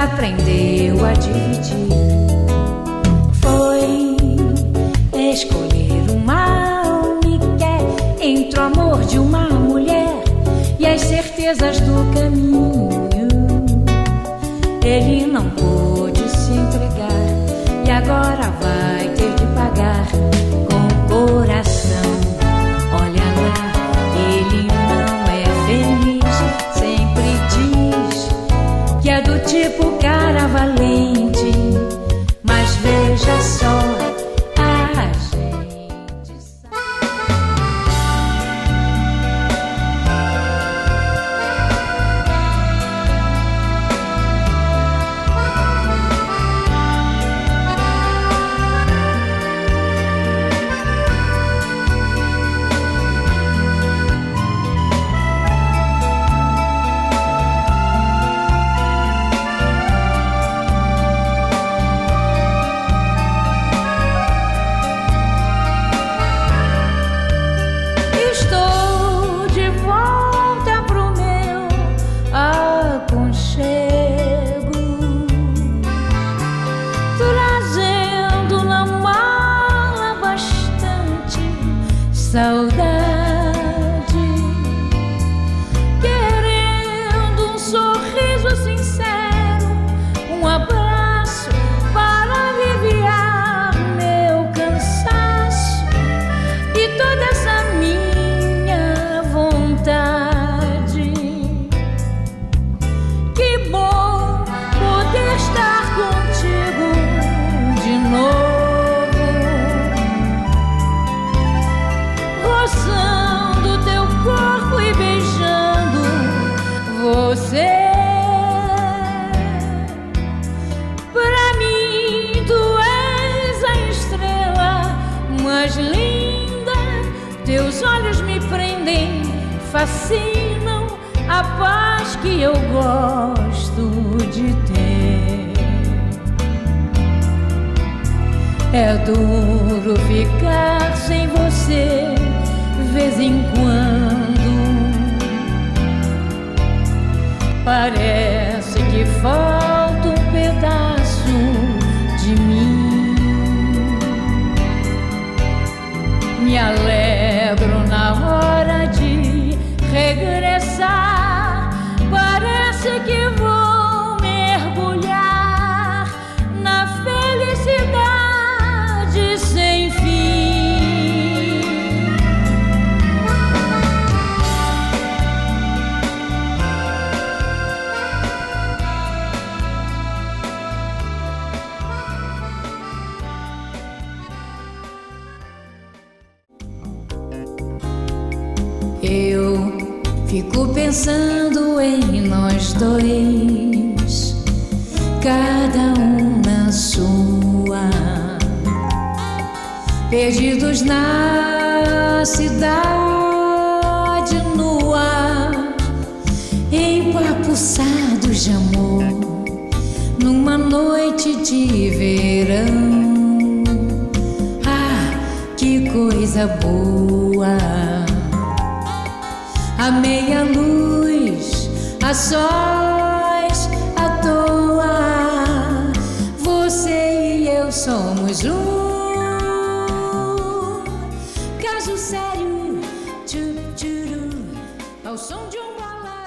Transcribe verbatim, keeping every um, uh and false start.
aprendeu a dividir. Foi escolher o mal me quer entre o amor de uma mulher e as certezas do caminho. Ele não pôde se entregar e agora vai ter de pagar com o coração. Olha lá, ele não é feliz. Sempre diz que é do tipo cara valente, mas veja só, a gente sabe. Saudade, querendo um sorriso sincero, um abraço para aliviar meu cansaço e toda essa minha vontade. Que bom poder estar contigo de novo, roçando teu corpo e beijando você. Pra mim tu és a estrela mais linda, teus olhos me prendem, fascinam a paz que eu gosto de ter. É duro ficar sem você, vez em quando parece que falta um pedaço de mim. Me alegro na hora de regressar, parece que vou mergulhar na felicidade sem fim. Eu fico pensando em nós dois, cada um na sua, perdidos na cidade nua, empapuçados de amor, numa noite de verão. Ah, que coisa boa! A meia luz, a sós, à toa, você e eu somos um caso sério, tchu, tchuru, ao som de um balé.